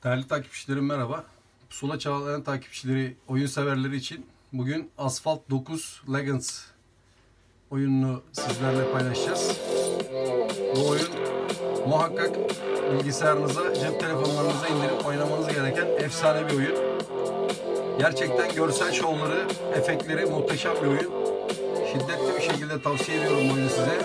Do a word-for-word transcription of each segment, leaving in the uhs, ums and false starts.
Değerli takipçilerim merhaba. Pusula Çağlayan takipçileri, oyun severleri için bugün Asphalt dokuz Legends oyununu sizlerle paylaşacağız. Bu oyun muhakkak bilgisayarınıza, cep telefonlarınıza indirip oynamanız gereken efsane bir oyun. Gerçekten görsel şovları, efektleri muhteşem bir oyun. Şiddetli bir şekilde tavsiye ediyorum bu oyunu size.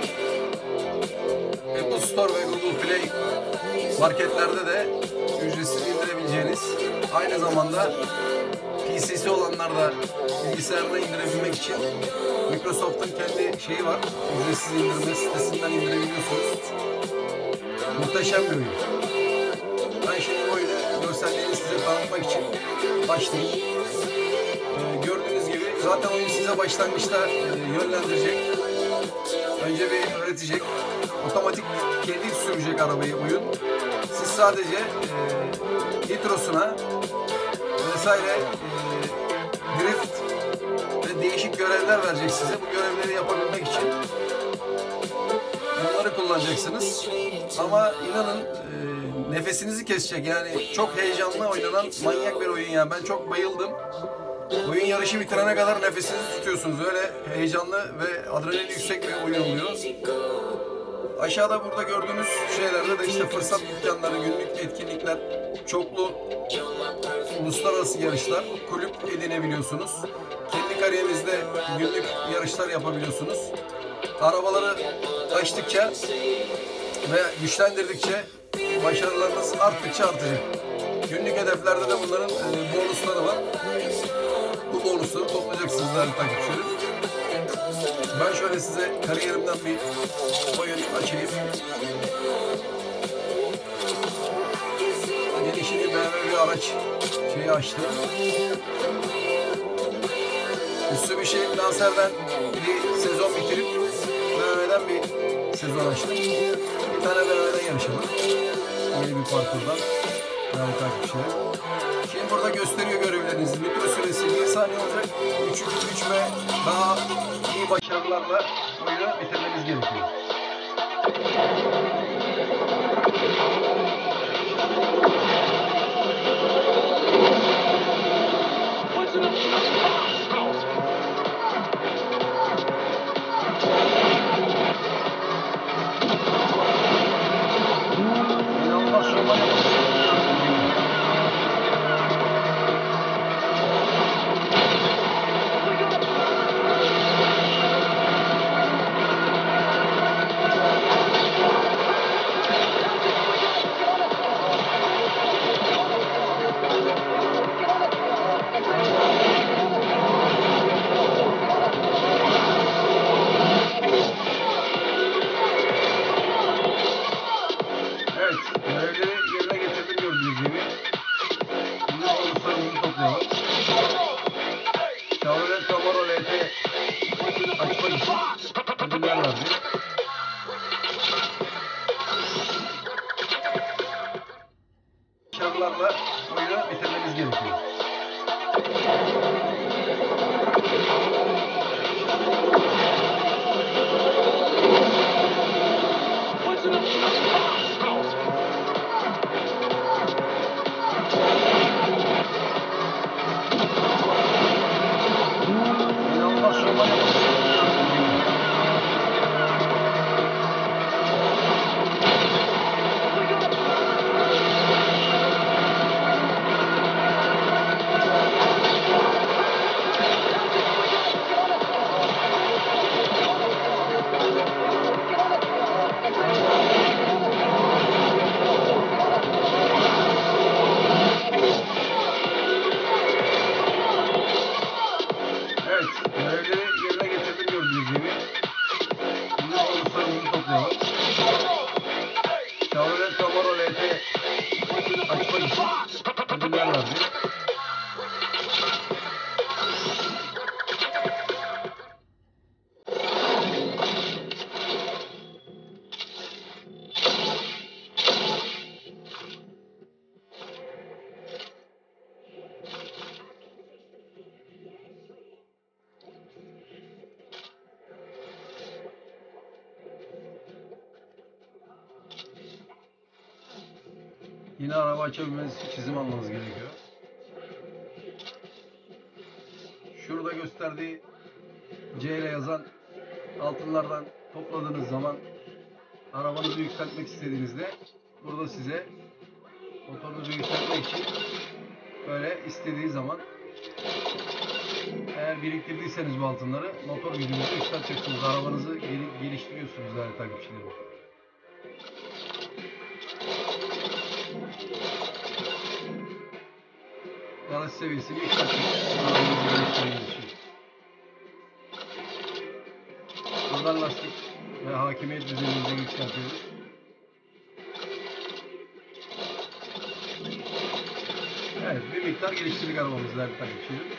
Apple Store ve Google Play marketlerde de ücretsiz indirebileceğiniz, aynı zamanda P C'si olanlar da bilgisayarına indirebilmek için Microsoft'un kendi şeyi var. Ücretsiz indirme sitesinden indirebiliyorsunuz. Muhteşem bir oyun. Ben şimdi bu oyunu görselliğini size tanıtmak için başlayayım. Ee, gördüğünüz gibi zaten oyun size başlangıçta e, yönlendirecek. Önce bir öğretecek. Otomatik kendi sürecek arabayı oyun. Siz sadece e, nitrosuna vesaire e, drift ve değişik görevler verecek size. Bu görevleri yapabilmek için bunları kullanacaksınız. Ama inanın e, nefesinizi kesecek. Yani çok heyecanlı oynanan manyak bir oyun ya. Ben çok bayıldım. Oyun yarışı bitirene kadar nefesinizi tutuyorsunuz. Öyle heyecanlı ve adrenalin yüksek bir oyun oluyor. Aşağıda burada gördüğünüz şeylerde de işte fırsat dükkanları, günlük etkinlikler, çoklu uluslararası yarışlar, kulüp edinebiliyorsunuz. Kendi kariyerinizde günlük yarışlar yapabiliyorsunuz. Arabaları açtıkça ve güçlendirdikçe başarılarınız arttıkça artacak. Günlük hedeflerde de bunların bonusları var. Bu bonusları toplayacaksınız değerli takipçilerim. Ben şöyle size kariyerimden bir oyun açayım. Gelişini B M W bir araç şeyi açtım. Mitsubishi Lancer'den bir sezon bitirip B M W'den bir sezon açtım. Bir tane B M W'den yarışalım. Yeni bir parkurdan. Değerli takipçilerim. Şimdi burada gösteriyor görevlerinizi. Nitro süresi bir saniye olacak. üç ve daha iyi başarılarla oyunu bitirmeniz gerekiyor. İnanılmaz şovlar yapıyorsunuz. Evet, görevleri yerine getirdim gördüğünüz gibi. Şimdi bonuslarımızı toplayalım. Chevrolet Camaro L T açmak için ödüller verdi. Başarılarla oyunu bitirmeniz gerekiyor. Yine araba açabilmeniz için çizim almanız gerekiyor. Şurada gösterdiği C ile yazan altınlardan topladığınız zaman arabanızı yükseltmek istediğinizde burada size motorunuzu yükseltmek için böyle istediği zaman eğer biriktirdiyseniz bu altınları motor gücünüzü yükselteceksiniz. Arabanızı gel geliştiriyorsunuz değerli takipçilerim. Araç seviyesini yükselteceksiniz. Arabanızı geliştirdiğiniz için. Buradan lastik ve hakimiyet düzeyimizi yükseltiyoruz. Evet, bir miktar geliştirdik arabamızı değerli takipçilerim.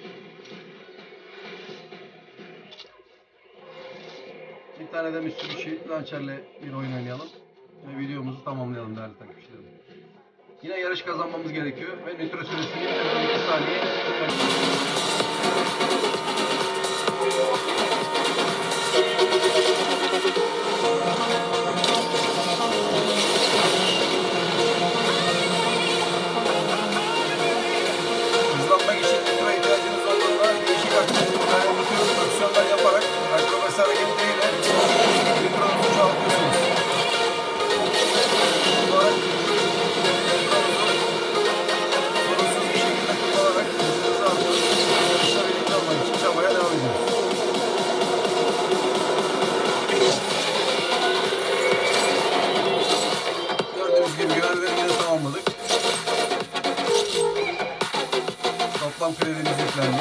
Bir tane de Mitsubishi Lancer'le bir oyun oynayalım ve videomuzu tamamlayalım değerli takipçilerim. Yine yarış kazanmamız gerekiyor ve nitro süresini iki saniye hızlanmak için nitro ihtiyacınız olduğunda değişik aksiyonlar yaparak akrobasi hareketleriyle nitronuzu çoğaltıyorsunuz. Sonra sorunsuz bir şekilde kullanarak hızınızı artırıp yarışla birlikte olmak için çabaya devam ediyoruz. Gördüğünüz gibi görevleri yine tamamladık. Toplam kredimiz yüklendi.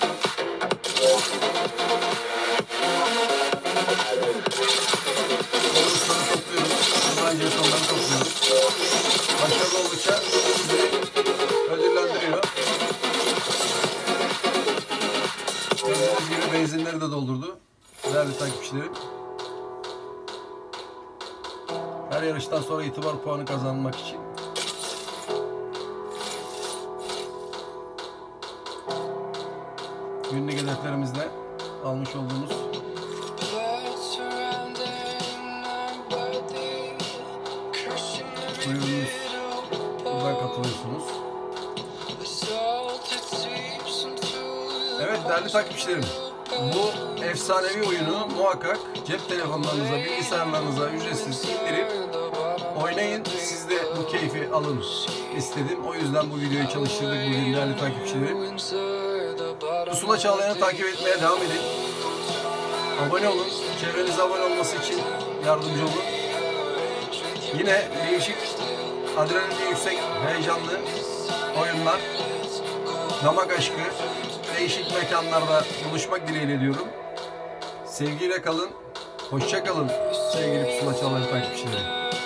Bonusları topluyoruz. Bundan jetonları topluyoruz. Başarılı oldukça bizi ödüllendiriyor. Gördüğünüz gibi benzinleri de doldurdu. Değerli takipçilerim. Her yarıştan sonra itibar puanı kazanmak için günlük hedeflerimizle almış olduğumuz buyurunuz. Buradan katılıyorsunuz. Evet değerli takipçilerim, bu efsanevi oyunu muhakkak cep telefonlarınıza, bilgisayarlarınıza ücretsiz indirip oynayın. Siz de bu keyfi alın istedim. O yüzden bu videoyu çalıştırdık bugün değerli takipçilerim. Pusula Çağlayan'ı takip etmeye devam edin. Abone olun. Çevrenize abone olması için yardımcı olun. Yine değişik, adrenalin yüksek, heyecanlı oyunlar, damak aşkı, değişik mekanlarda buluşmak dileğiyle diyorum. Sevgiyle kalın, hoşça kalın sevgili Pusula Çağlayan takipçileri.